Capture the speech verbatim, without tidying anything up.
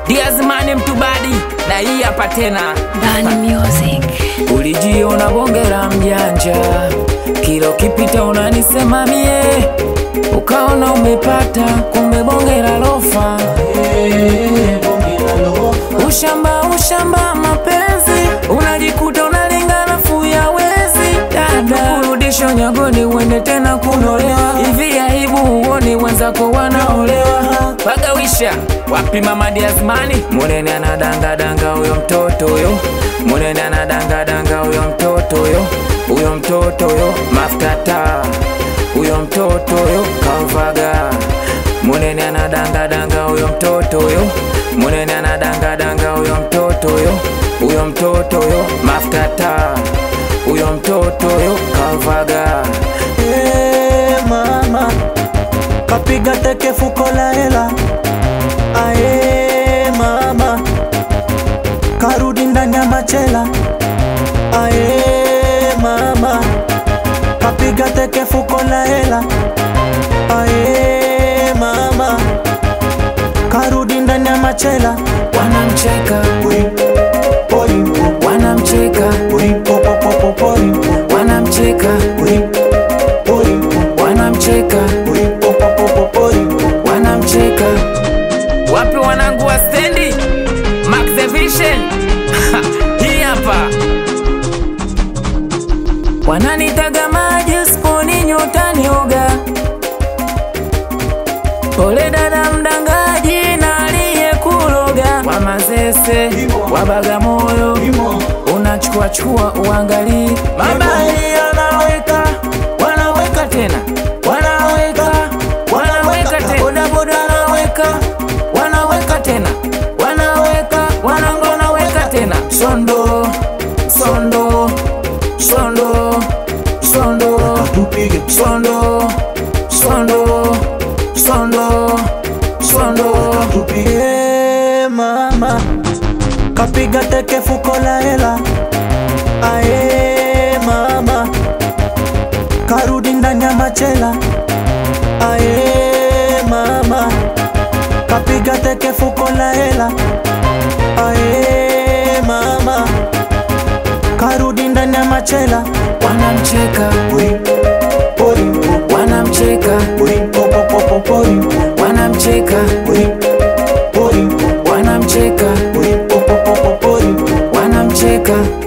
Diazmani Mtubadi na hii hapa tena Bani Music. Ulijiona bonge la mjanja, kilo kipita unanisema mie, ukaona umepata kumbe bonge la lofa. Ushamba ushamba mapenzi, unajikuta unalingana fuya wezi. Dada kurudisho nyagoni uende tena kunolewa, hivi aibu uoni wenzako wanaolewa. Pagawisha wapi mama Diazmani, munene anadanga danga huyo mtoto yo, munene anadanga danga huyo mtoto yo, huyo mtoto yo maftata, huyo mtoto yo kauvaga. Munene anadanga danga huyo mtoto yo, munene anadanga danga huyo mtoto yo, huyo mtoto yo maftata, huyo mtoto yo kauvaga. Hey mama, kapiga teke fuko la hela. Ae mama, karudi ndani ya machela. Ae mama, kapiga teke fuko la hela. Ae mama, karudi ndani ya machela. Wanamcheka wanamcheka wanamcheka wanamcheka wanamcheka. Wapi wanangu wa stendi Max the Vision? Hii hapa wananitaga maji sponi nyota nioga. Pole dada mdangaji na aliyekuloga, wa Mazese wa Bagamoyo unachukua chukua uangalie. Mabali wanaweka wanaweka tena wanaweka wanaweka tena, boda boda wanaweka wanaweka tena wanaweka wanango wanaweka tena. Sondo sondo sondo sondo sondo sondo sondo sondo. Hey mama, kapiga teke fuko la hela. Ae mama, karudi ndani ya machela. Ae mama, kapiga teke fuko la hela. Ae mama, karudi ndani ya machela. Wanamcheka wanamcheka wanamcheka wanamcheka wanamcheka.